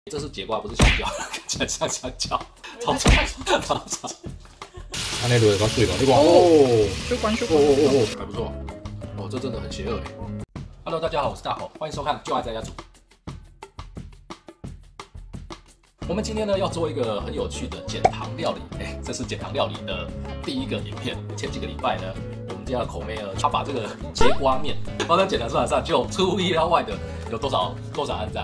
这是节瓜，不是香蕉，看起来像香蕉，超长。安尼落较水了，你看哦，还不错，哦，这真的很邪恶哎。Hello， 大家好，我是大口，欢迎收看《就爱在家煮》。我们今天呢要做一个很有趣的减糖料理，这是减糖料理的第一个影片。前几个礼拜呢，我们家的口妹呢，她把这个节瓜面放在减糖算盘上，就出乎意料外的有多少按赞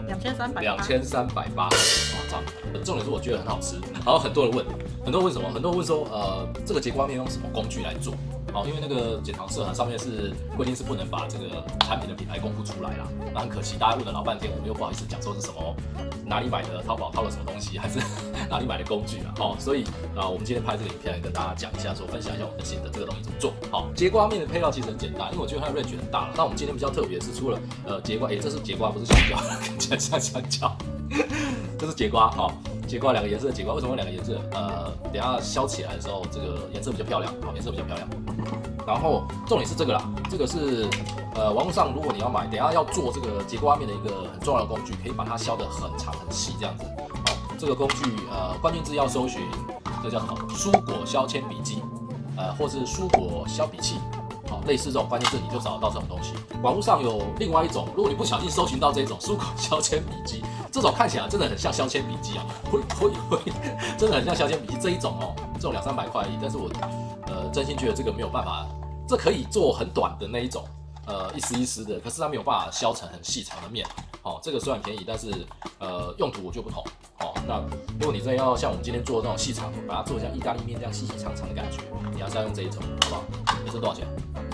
？2380，夸张。重点是我觉得很好吃，然后很多人问什么？很多人问说，这个节瓜面用什么工具来做？因为那个减糖社上面是规定是不能把这个产品的品牌公布出来啦。那很可惜，大家问了老半天，我们又不好意思讲说是什么哪里买的，淘宝淘了什么东西，还是哪里买的工具啊？所以我们今天拍这个影片来跟大家讲一下，分享一下我们的心得，这个东西怎么做。节瓜面的配料其实很简单，因为我觉得它的 range 很大了。那我们今天比较特别的是，除了节瓜，这是节瓜，不是香蕉，看起来像香蕉，这是节瓜节瓜两个颜色的节瓜，为什么两个颜色？等一下削起来的时候，这个颜色比较漂亮，颜色比较漂亮。然后重点是这个啦，这个是网络上如果你要买，等一下要做这个节瓜面的一个很重要的工具，可以把它削得很长很细这样子。这个工具关键字要搜寻，这叫什么？蔬果削铅笔机，或是蔬果削笔器。类似这种关键字你就找得到这种东西。网络上有另外一种，如果你不小心搜寻到这种蔬果削铅笔机，这种看起来真的很像削铅笔机啊，会，真的很像削铅笔机这一种这种200-300块而已。但是我真心觉得这个没有办法，这可以做很短的那一种，一丝一丝的，可是它没有办法削成很细长的面。这个虽然便宜，但是用途我就不同。那如果你真的要像我们今天做的那种细长，把它做像意大利面这样细细长长的感觉，你要是要用这一种，好不好？这是多少钱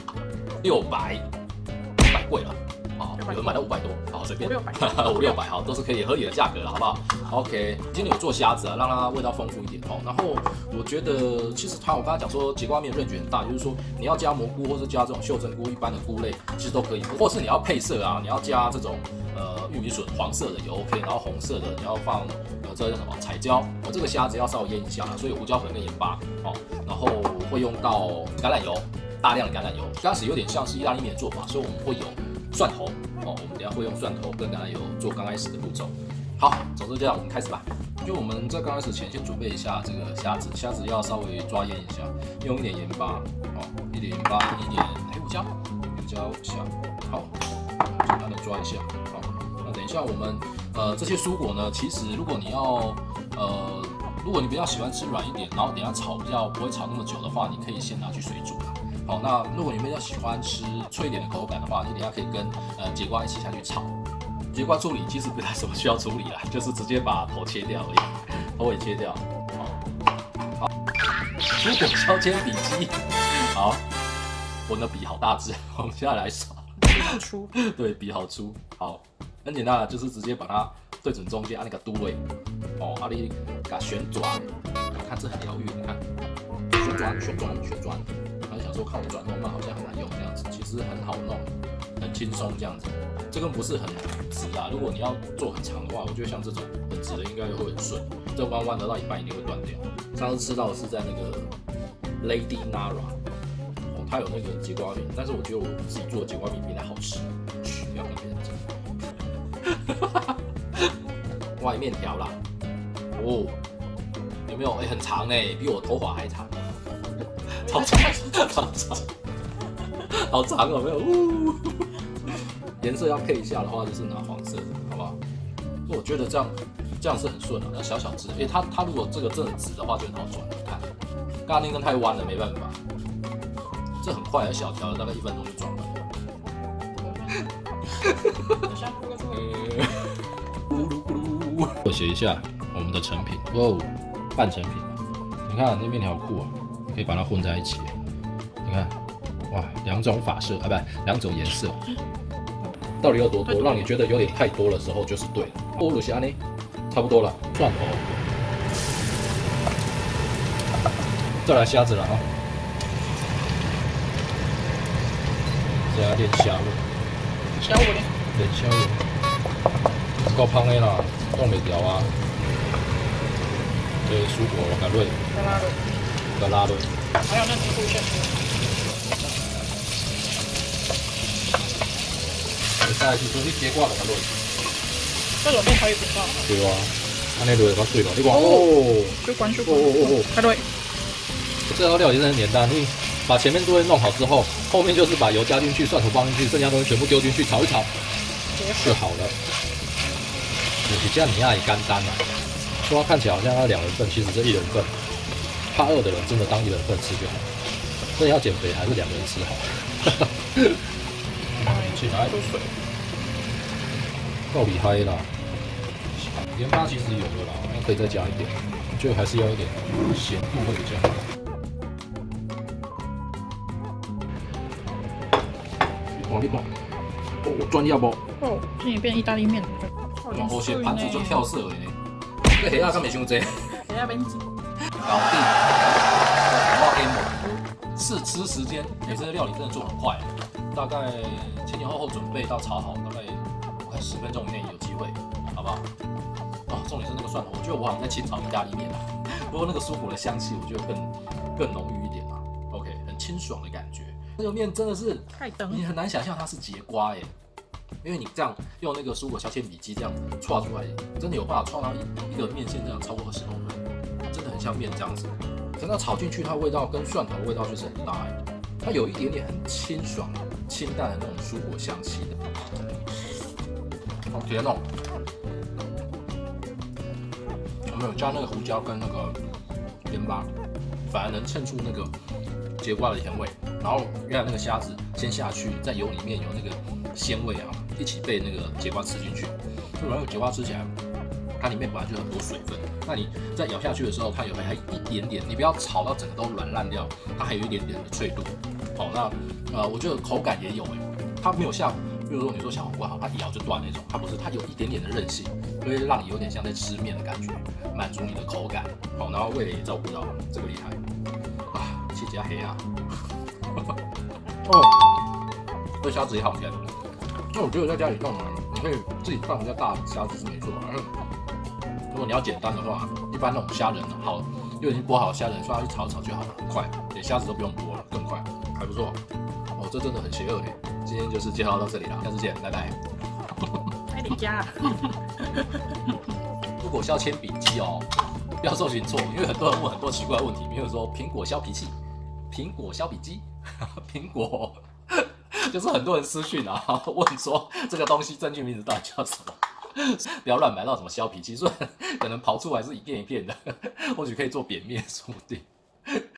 ？600贵了，有人买到500多，随便500-600，好，都是可以合理的价格了，好不好 ？OK， 今天有做虾子啊，让它味道丰富一点然后我觉得其实我刚才讲说节瓜面range很大，就是说你要加蘑菇或是加这种袖珍菇，一般的菇类其实都可以，或是你要配色啊，你要加这种玉米笋黄色的也 OK， 然后红色的你要放这叫什么彩椒，这个虾子要稍微腌一下，所以胡椒粉跟盐巴然后会用到橄榄油。大量的橄榄油，刚开始有点像是意大利面的做法，所以我们会有蒜头我们等一下会用蒜头跟橄榄油做刚开始的步骤。好，总之这样我们开始吧。就我们在刚开始前先准备一下这个虾子要稍微抓腌一下，用一点盐巴一点盐巴，一点黑胡椒下，好，简单的抓一下。那等一下我们这些蔬果呢，其实如果你要如果你比较喜欢吃软一点，然后等一下炒比较不会炒那么久的话，你可以先拿去水煮啦。那如果你比较喜欢吃脆一点的口感的话，你等一下可以跟节瓜一起下去炒。节瓜处理其实不太什么需要处理啦，就是直接把头切掉而已，头尾切掉。好，蔬果削铅笔机，好，我的笔好大只，我们现在来耍。 笔好粗， 对，笔好粗。好，很简单的，就是直接把它对准中间，按那个嘟位，你给它旋转，看这很疗愈，你看，旋转。然后想说看我转动慢好像很难用这样子，其实很好弄，很轻松这样子。这个不是很直啊，如果你要做很长的话，我觉得像这种很直的应该会很顺，这弯弯的到一半一定会断掉。上次吃到的是在那个 Lady Nara，它有那个节瓜面，但是我觉得我自己做的节瓜面比它好吃。不要跟别人讲。外面条啦，有没有？很长比我头发还长，超长，好长有没有？颜色要配一下的话，就是拿黄色的，好不好？我觉得这样是很顺要小只。它如果这个真的直的话，就很好转。看，刚刚那根太弯了，没办法。这很快，小条的大概1分钟就转完了。我写一下我们的成品，半成品。你看那面条酷啊，可以把它混在一起。你看，哇，2种发色2种颜色，到底有多多？让你觉得有点太多的时候就是对了。欧鲁虾呢，差不多了，蒜头，再来虾子了加点虾味，点虾味，够香的啦，冻袂掉啊。这蔬果我给拉落， 还有那个护线。 再来就是你节瓜给它落。 这种面可以比较。 对啊，安尼就会较水咯。你看哦， 就关注哦， 啊对， 这道料理真的很简单，你把前面作业弄好之后，后面就是把油加进去，蒜头放进去，剩下东西全部丢进去炒一炒就好了。比较你爱干单啊，说它看起来好像要2人份，其实是1人份。怕饿的人真的当1人份吃就好。真的要减肥还是2个人吃好。起来，够厉害啦！盐巴其实有的啦，可以再加一点，我觉得还是要一点咸度会比较好。你看，哦，专业不？ 哦，今年变意大利面了。 我些盘子就跳色了呢。这黑鸭敢袂伤济？ 黑鸭边子。 搞定。哇 ，game 试吃时间，这个料理真的做很快，大概前前后后准备到炒好，大概我看10分钟以内有机会，好不好？哦，重点是那个蒜头，我觉得我好像在清炒意大利面啊，不过那个蔬果的香气，我觉得更浓郁一点啊。OK， 很清爽的感觉。这个面真的是，你很难想象它是节瓜耶。因为你这样用那个蔬果削铅笔机这样歘出来，真的有办法歘到一个面线这样超过20公分，真的很像面这样子。等到炒进去，它的味道跟蒜头的味道就是很搭，它有一点点很清爽、清淡的那种蔬果香气的。好甜哦！我们有加那个胡椒跟那个盐巴，反而能衬出那个节瓜的甜味。然后原来那个虾子先下去，在油里面有那个鲜味啊，一起被那个节瓜吃进去。所以那个节瓜吃起来，它里面本来就很多水分，那你在咬下去的时候，它有还一点点，你不要炒到整个都软烂掉，它还有一点点的脆度。好，那我觉得口感也有它没有像，比如说你说小黄瓜好，它一咬就断那种，它不是，它有一点点的韧性，会让你有点像在吃面的感觉，满足你的口感。好，然后味蕾也照顾到，这个厉害啊！谢谢黑啊！哦，这虾子也好甜。那我觉得在家里弄啊，你可以自己放比较大的虾子是没错。如果你要简单的话，一般那种虾仁好，就已经剥好虾仁，刷去炒一炒就好了，很快，连虾子都不用剥了，更快，还不错。哦，这真的很邪恶嘞。今天就是介绍到这里了，下次见，拜拜。 在你家。 如果削铅笔机哦，不要搜寻错，因为很多人问很多奇怪的问题，比如说苹果削皮器、苹果削笔机、苹果，就是很多人私讯啊问说这个东西正确名字到底叫什么？不要乱买到什么削皮器，虽然可能刨出来是一片一片的，或许可以做扁面，说不定。